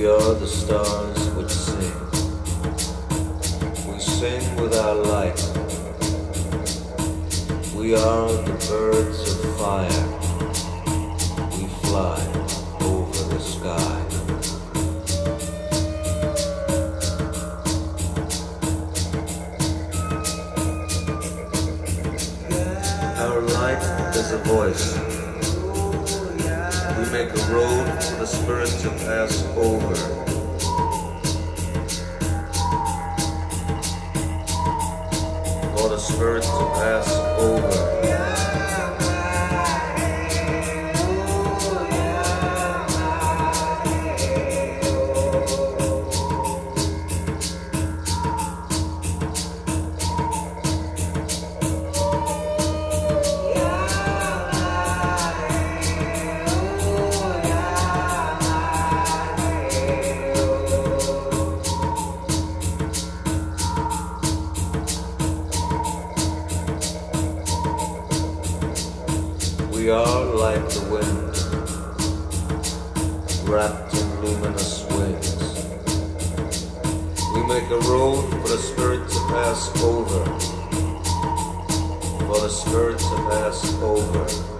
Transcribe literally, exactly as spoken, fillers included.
We are the stars which sing. We sing with our light. We are the birds of fire. We fly over the sky. Our light is a voice. We make a road for the spirit to pass over. For the spirit to pass over. We are like the wind, wrapped in luminous wings. We make a road for the spirit to pass over, for the spirit to pass over.